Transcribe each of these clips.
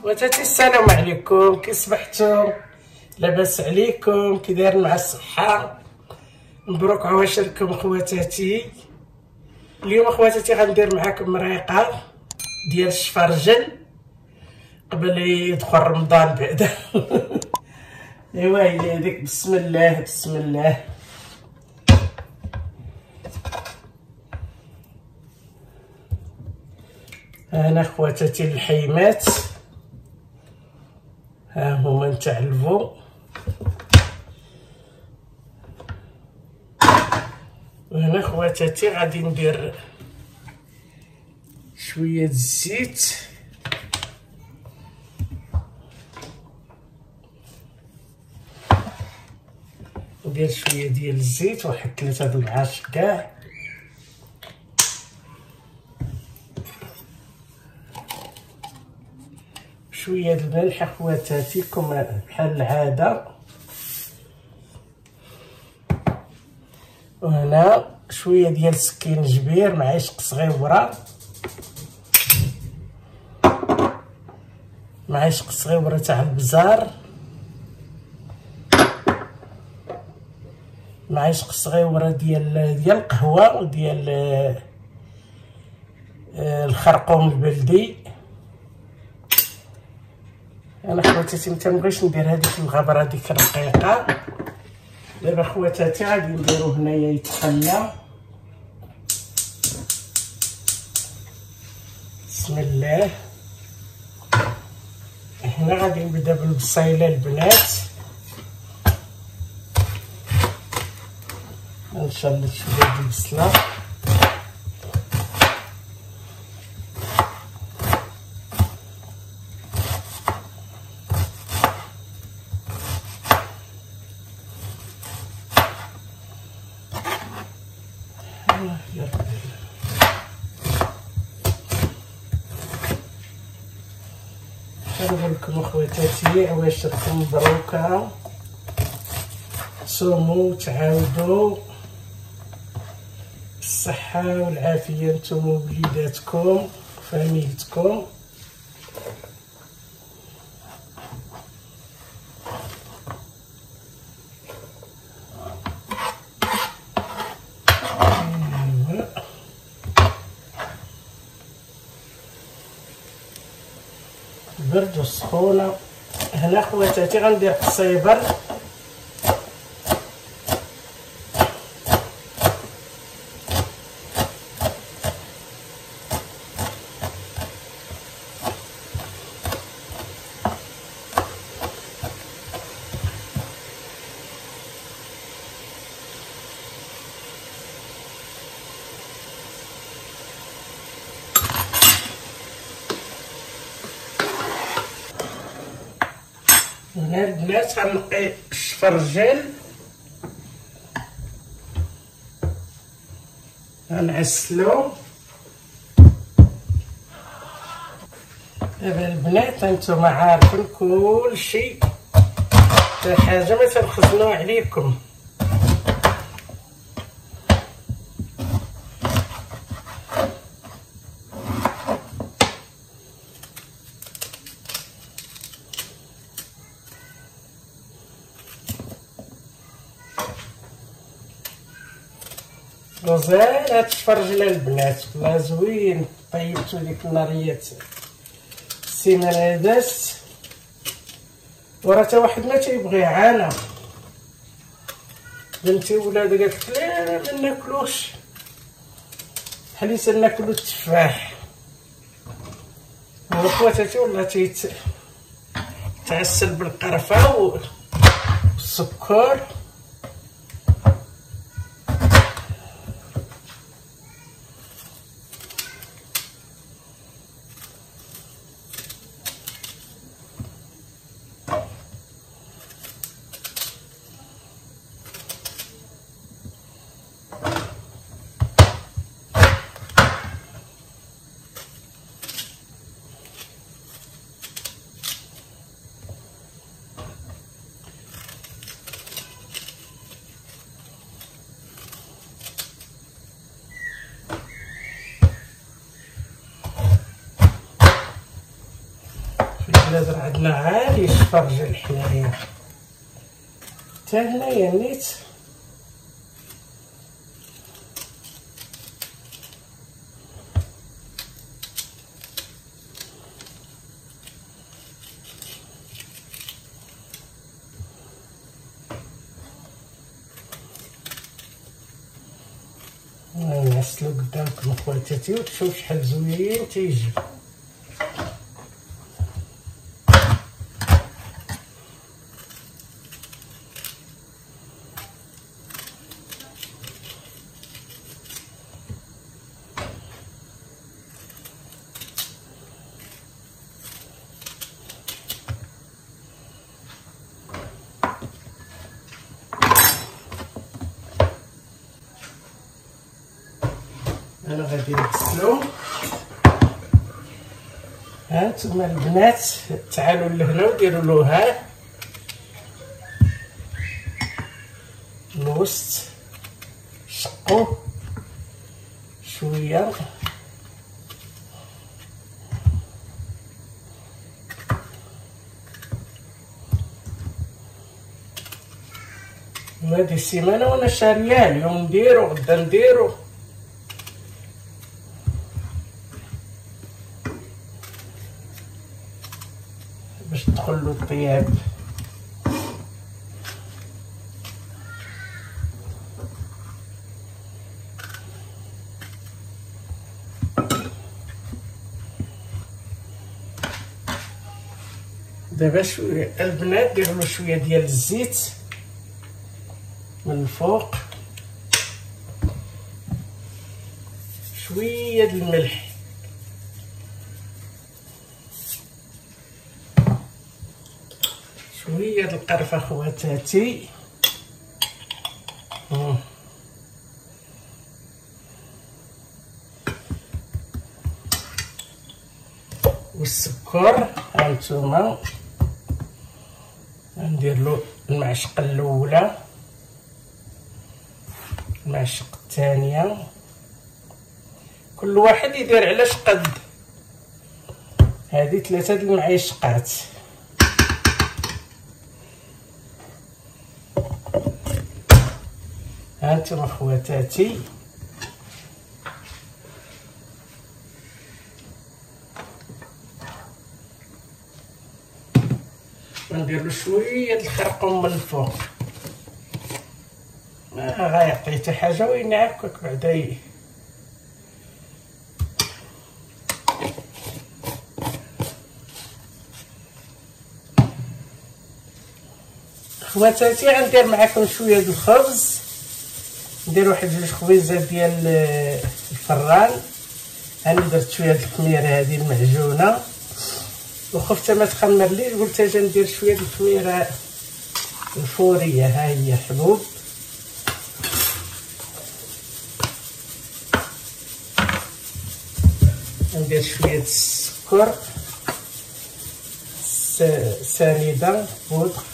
خواتاتي السلام عليكم، كي صبحتم؟ لاباس عليكم؟ كي دايرين مع الصحه؟ مبروك عواشركم خواتاتي. اليوم خواتاتي غندير معاكم مريقه ديال الشفرجل قبل يدخل رمضان بعدا. ايوا هي هذيك. بسم الله بسم الله. انا خواتاتي الحيمات ها هما نتعلفوا. وهنا خواتاتي غادي ندير شويه الزيت ندير شويه ديال الزيت واحد 3 د العاشق كاع. شويه د الملح خواتاتي كما بحال العاده. وهنا شويه ديال سكينجبير مع عشق صغيوره مع عشق صغيوره تاع البزار مع عشق صغيوره ديال القهوه وديال الخرقوم البلدي. انا خواتاتي متنبغيش ندير هذيك الغبره هذيك الرقيقه. دابا خواتاتي غادي نديرو هنايا يتقلى. بسم الله. هنا غادي نبدا بالبصيله البنات. نشلط شويه ديال البصله. نقول لكم اخواتاتي عواشركم مبروكه، صوموا وتعاودوا بالصحه والعافيه نتوما ووليداتكم وفاميلتكم. برد والسخونه. هنا خواتاتي غندير قصيبر هنا البنات. غنقي الشفرجل غنعسلو. دابا البنات هانتوما عارفين كلشي، حتى حاجه ما تنخزنو عليكم. غزال هاد الشفرجله البنات والله زوين. طيبتو ديك الناريات السيمانه دازت وراه تا واحد ما تيبغي عانى. بنتي ولاد قالت لا ما ناكلوش، حليت ناكلو التفاح. هو خواتاتي والله تعسل بالقرفه والسكر. بنادر عندنا عالي الشفرجل حنايا حتى هنايا نيت. نعسلو قدامكم اخواتاتي وتشوف شحال زوين تيجي. انا غادي نغسلو. هانتوما البنات تعالوا لهنا وديروا له ها الوسط، شقوه شويه هادي السيمانه وانا شارياه، اليوم نديرو غدا نديرو باش تدخل له الطياب. دابا شويه البنات ديروا له شويه ديال الزيت من الفوق، شويه د الملح، شويه د القرفه خواتاتي، والسكر. هانتوما ندير له المعشقه الاولى، المعشقه الثانيه، كل واحد يدير على شقد. هذه 3 د المعيشقات. هانتوما خواتاتي ندير له شويه د الخرقوم من الفوق، ما غيعطي حتى حاجه وينعكك بعدا. خواتاتي غندير معكم شويه د الخبز، ندير واحد 2 خبيزات ديال الفران. انا درت شويه د الخميره هذه المعجونه وخفت ما تخمر لي، قلت اجي ندير شويه د الخميره الفوريه. ها هي حبوب، ندير شويه د السكر سنيده بودر،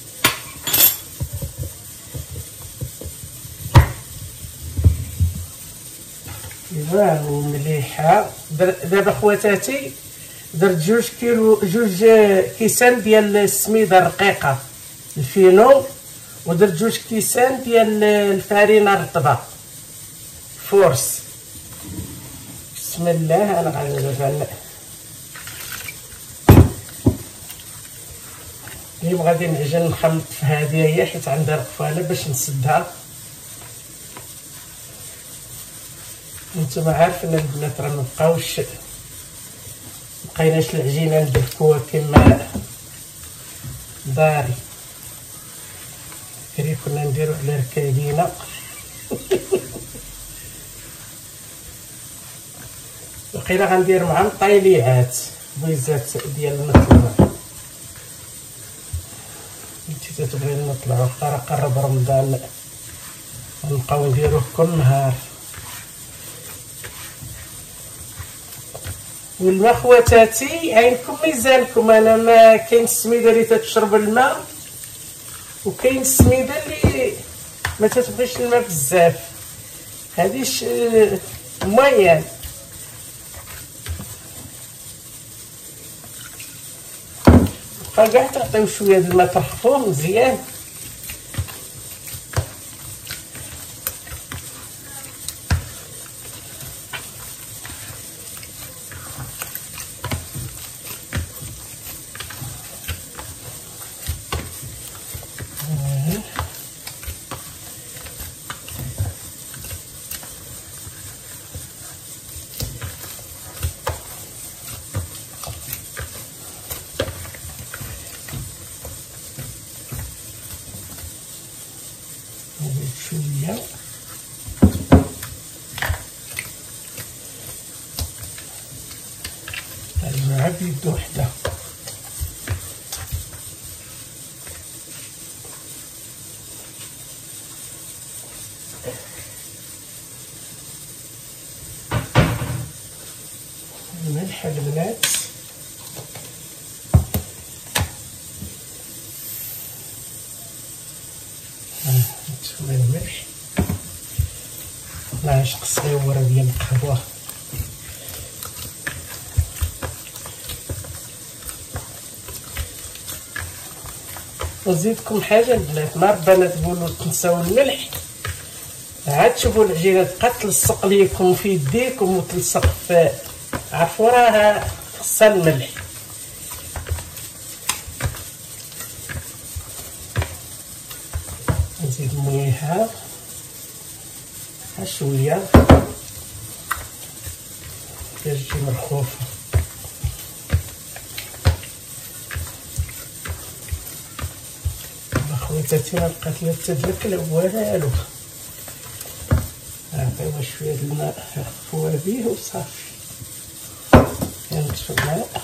ايوا مليحه. دابا خواتاتي درت 2 كيسان ديال السميده الرقيقه الفينو، ودرت 2 كيسان ديال الفارينه الرطبه فورس. بسم الله. انا غادي اليوم غادي نعجن نخلط في هذه هي حيت عندها القفاله باش نسدها. نتوما عارفين البنات راه مبقاوش مبقيناش العجينه ندبكوها كما داري. كري كنا نديرو على ركايبينا. بقينا غندير معهم طايليعات بيزات ديال المطلع. انتي تتبغي نطلعو قرب رمضان نبقاو نديروه كل نهار. والماء خواتاتي عينكم ميزانكم. انا ما كاين السميده اللي تتشرب الماء وكاين السميده اللي ما تتبغيش الماء بزاف، هاديش موين. بقى كاع تعطيو شويه د الماء ترفقوه مزيان. شويه مع بيد وحده. الملح البنات نتوما الملح معلقه صغيره ديال القهوه. نزيدكم حاجه البنات، ما ربما تقولوا تنساو الملح، عاد تشوفوا العجينه تبقى تلصق ليكم في يديكم وتلصق في، عرفوا راه خصها الملح. نزيد مليحه شويه باش تجي مرخوفه. خواتاتي ما بقات لا تدرك لا والو. نعطيوها شويه د الماء يخفوها به وصافي. نطفو الماء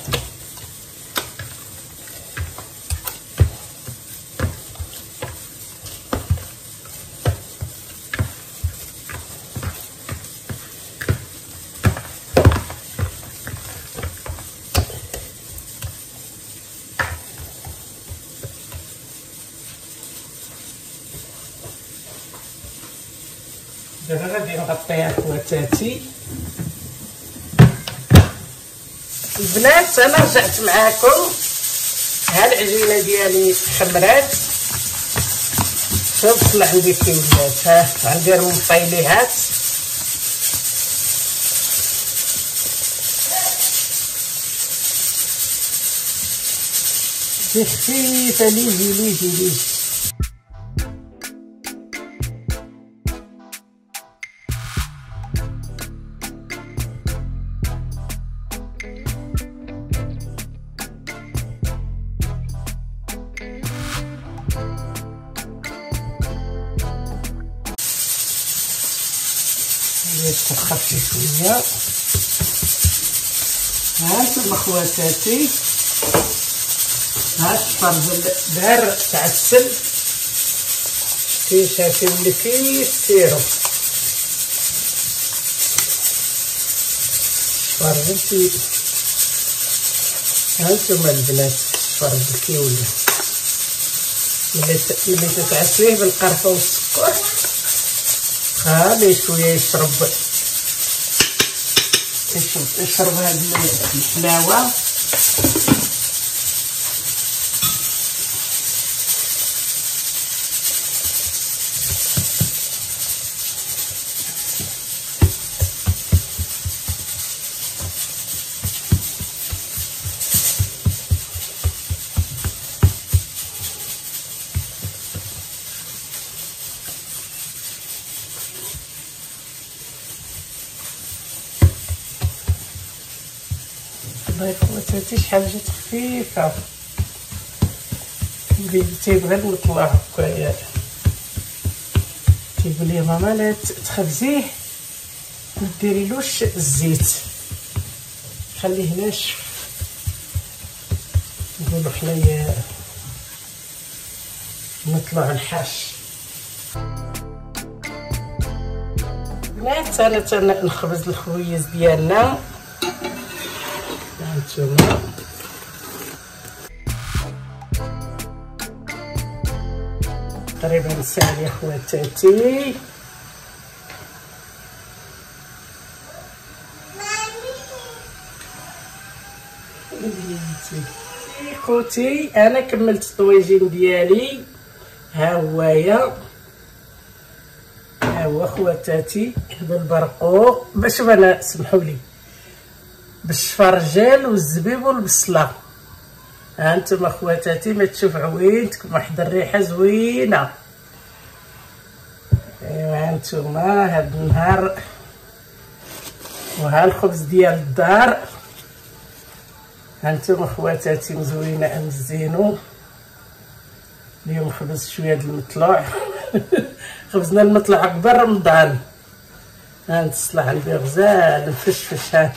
دابا غادي نغطيها خواتاتي. البنات انا رجعت معاكم، ها العجينه ديالي خمرات، شوف طلع عندي كي ولات. ها غنديرهم مطيليهات خفيفه ليجي ليجي ليجي. تخفي شويه. هانتوما خواتاتي، ها الشفر دار تعسل، شتي اللي كيف سيرو فرغتي. هانتوما البنات الشفر كي ولا ملي تتعسليه بالقرفه والسكر خليه شويه يشرب هاد الحلاوه. والله خواتاتي شحال جات خفيفه، اللي تيبغي المطلع هكايا تيقول لي ماما لا تخبزيه ما ديريلوش الزيت، خليه ناشف. نقولوا حنايا مطلع الحاش. بنات انا نخبز الخبيز ديالنا. هانتوما تقريبا ساعه يا خواتاتي. مامي خوتي انا كملت الطويجين ديالي. ها هو خواتاتي بالبرقوق باش انا سمحوا لي بالشفرجل والزبيب والبصله. ها انتم خواتاتي ما تشوف عوينتكم واحد الريحه زوينه. ايوا انتم هاد النهار وها الخبز ديال الدار. هانتوما خواتاتي مزوينه مزينو. اليوم خبز شويه د المطلوع خبزنا المطلوع قبل رمضان. هانتصلع عندي غزال مفشفش. ها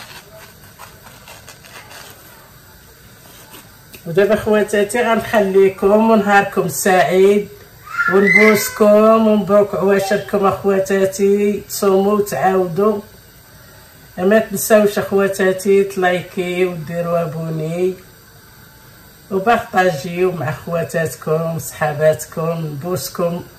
ودابا خواتاتي غنخليكم ونهاركم سعيد ونبوسكم ومبروك عواشركم اخواتاتي. تصوموا وتعاودوا. ما تنساوش اخواتاتي تلايكيو وديروا ابوني وبارطاجيو مع خواتاتكم وصحاباتكم. نبوسكم.